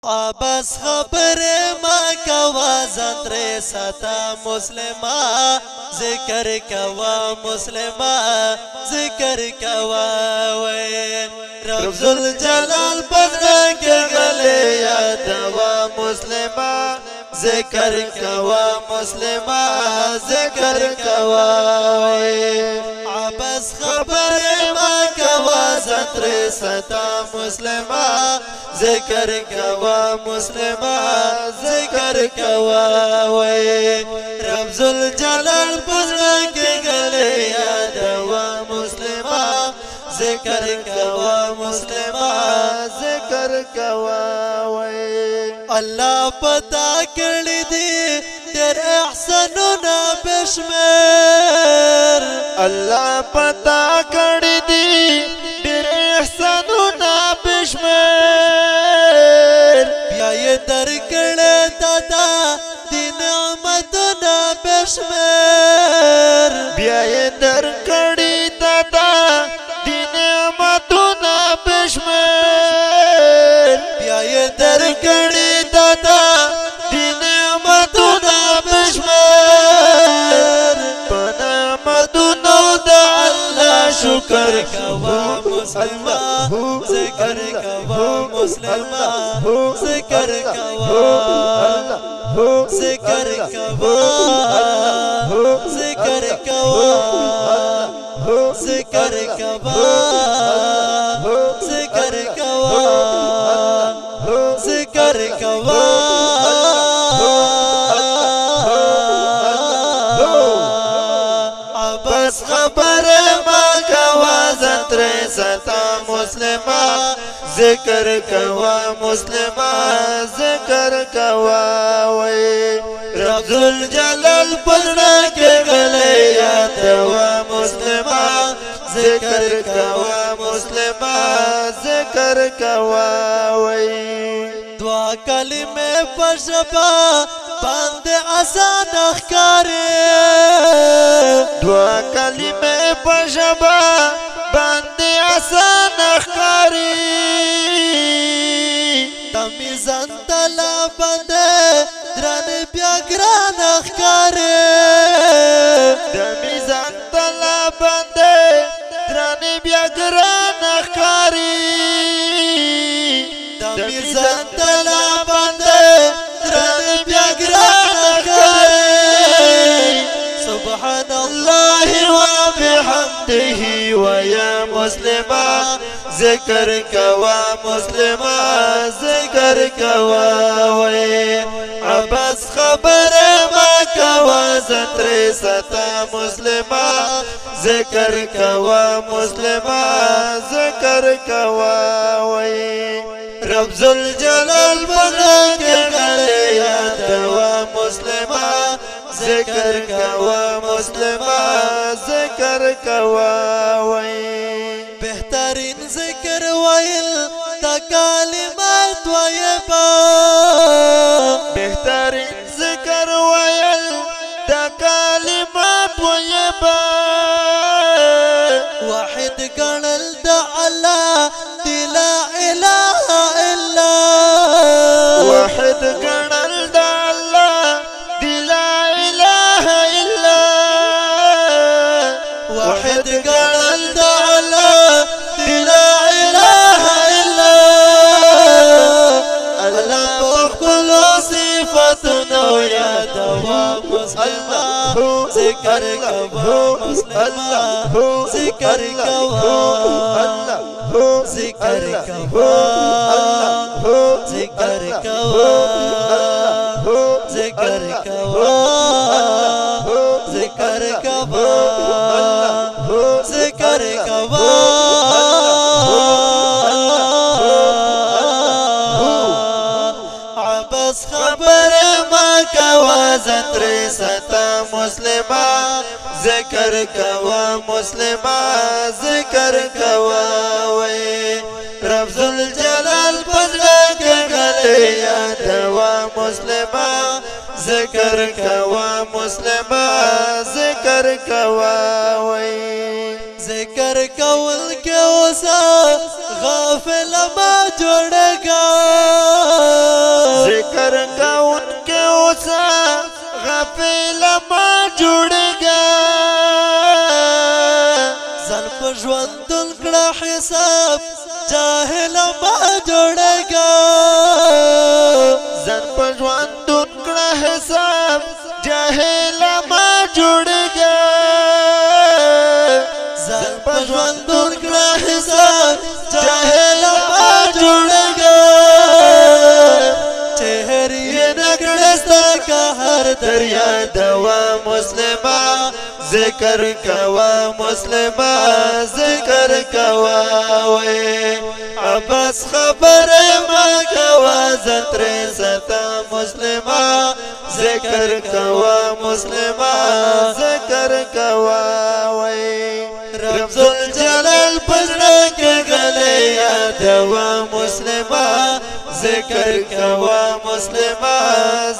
بس خبر ما کوا زندر ستا مسلمہ ذکر کوا مسلمہ ذکر کوا وے رب ذوالجلال بدر کے گلے یادوا مسلمہ ذکر کوا مسلمہ ذکر کوا وے بس خبر ما کوا زندر ستا مسلمہ ذکر کوا مسلمہ ذکر کوا وے رب ذوالجلال بدر کے گلے یادوا مسلمہ ذکر کوا مسلمہ ذکر کوا وے اللہ پتا کړی دی ډېر احسانونه بشمیر الله پتا کړی دی ډېر احسانونه بشمیر بیا یې درکړی دادا د نعمتونه بشمیر بیا یې درکړی دادا د نعمتونه بشمیر بیا یې درکړی دادا د نعمتونه بشمیر په نعمتونو د الله شکر کوا مسلمہ ذکر کوا مسلمہ ذکر کوا ذکر کوا ذکر کوا ذکر کوا ذکر کوا ذکر کوا بس خبر ما کوا زندر ستا مسلمہ ذکر کوا مسلمہ ذکر کوا وے رب ذوالجلال بدر کے گلے یادوا مسلمہ ذکر کوا مسلمہ ذکر کوا وے دعا کلمے پشبا باندې آسان ښکاري دعا کلمه پشبا باندې آسان ښکاري د میزان تلا باندې درن بیا ګران ښکاري د میزان تلا باندې درن بیا ګران ښکاري د میزان تلا باندې درن بیا ګران ښکاري سبحان الله وبحمده ويا مسلمة ذکر کوا مسلمة ذکر کوا وے عباس خبر ما کوا زندر ستا مسلمة ذکر کوا مسلمة ذکر کوا وے رب ذوالجلال بدر کے گلے یادوا مسلمة ذکر کوا مسلمہ ذکر کوا وے بہترین ذکر ویل دا کلمات ویبا بہترین ذکر ویل دا کلمات ویبا واحد گنل دا اللہ دی لا الہ الا واحد گنل دا اللہ دی لا الہ الا واحد گنل دا اللہ دی لا الہ الا اللہ بخل صفتنا یادوا مسلمہ ذکر کوا مسلمہ ذکر کوا ذکر کوا ذکر کوا ذکر کوا ذکر کوا ذکر کوا عباس خبر ما کوا زندر ستا مسلمہ ذکر کوا مسلمہ ذکر کوا وے رب ذوالجلال بدر کے گلے یادوا مسلمہ ذکر کوا مسلمہ ذکر کوا وے ذکر کول کے وسا غافل ما جوڑے گا حساب جاهل ما جوړېګا ځان په ژوندون کړه حساب جاهل ما جوړېږه ځان په ژوندون کړه حساب جاهل ما جوړېګا چهرې نکړه ستا کا هر دریا دوا مسلمه ذکر کوا مسلمه ذکر کوا وې بس خبر ما کوا زتر ستا مسلمه ذکر کوا مسلمه ذکر کوا وې رب ذل جلال پزړه کې غلې یادوا مسلمه ذکر کوا مسلمه